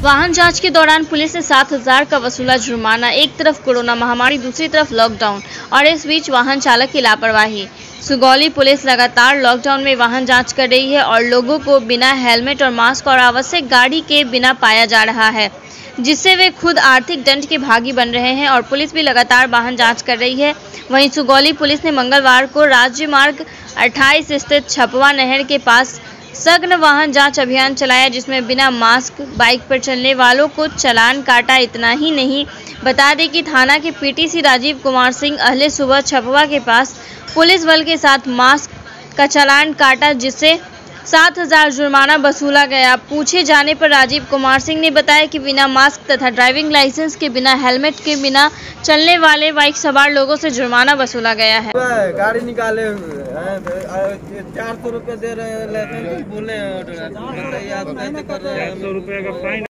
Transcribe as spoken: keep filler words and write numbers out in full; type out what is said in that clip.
वाहन जांच के दौरान पुलिस ने सात हजार का वसूला जुर्माना। एक तरफ कोरोना महामारी, दूसरी तरफ लॉकडाउन और इस बीच वाहन चालक की लापरवाही। सुगौली पुलिस लगातार लॉकडाउन में वाहन जांच कर रही है और लोगों को बिना हेलमेट और मास्क और आवश्यक गाड़ी के बिना पाया जा रहा है, जिससे वे खुद आर्थिक दंड के भागी बन रहे हैं और पुलिस भी लगातार वाहन जांच कर रही है। वहीं सुगौली पुलिस ने मंगलवार को राज्य मार्ग अट्ठाईस स्थित छपवा नहर के पास सघन वाहन जांच अभियान चलाया, जिसमें बिना मास्क बाइक पर चलने वालों को चालान काटा। इतना ही नहीं, बता दें कि थाना के पीटीसी राजीव कुमार सिंह अहले सुबह छपवा के पास पुलिस बल के साथ मास्क का चालान काटा, जिससे सात हजार जुर्माना वसूला गया। पूछे जाने पर राजीव कुमार सिंह ने बताया कि बिना मास्क तथा ड्राइविंग लाइसेंस के, बिना हेलमेट के, बिना चलने वाले बाइक सवार लोगों से जुर्माना वसूला गया है। गाड़ी निकाले चार सौ रुपये दे रहे हैं, बोले चार सौ रुपये का फाइन।